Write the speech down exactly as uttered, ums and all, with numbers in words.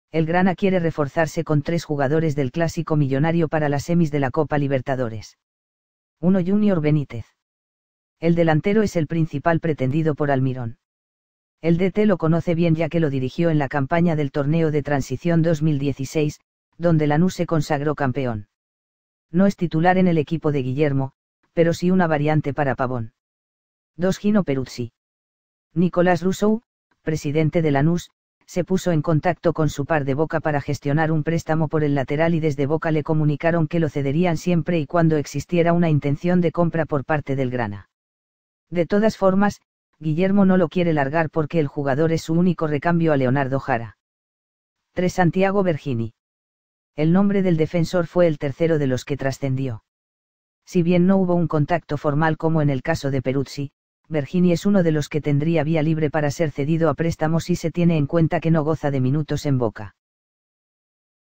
El Grana quiere reforzarse con tres jugadores del Clásico Millonario para las semis de la Copa Libertadores. uno Junior Benítez. El delantero es el principal pretendido por Almirón. El D T lo conoce bien ya que lo dirigió en la campaña del torneo de transición dos mil dieciséis, donde Lanús se consagró campeón. No es titular en el equipo de Guillermo, pero sí una variante para Pavón. dos Gino Peruzzi. Nicolás Rousseau, presidente de Lanús, se puso en contacto con su par de Boca para gestionar un préstamo por el lateral y desde Boca le comunicaron que lo cederían siempre y cuando existiera una intención de compra por parte del Grana. De todas formas, Guillermo no lo quiere largar porque el jugador es su único recambio a Leonardo Jara. tres Santiago Vergini. El nombre del defensor fue el tercero de los que trascendió. Si bien no hubo un contacto formal como en el caso de Peruzzi, Vergini es uno de los que tendría vía libre para ser cedido a préstamo si se tiene en cuenta que no goza de minutos en Boca.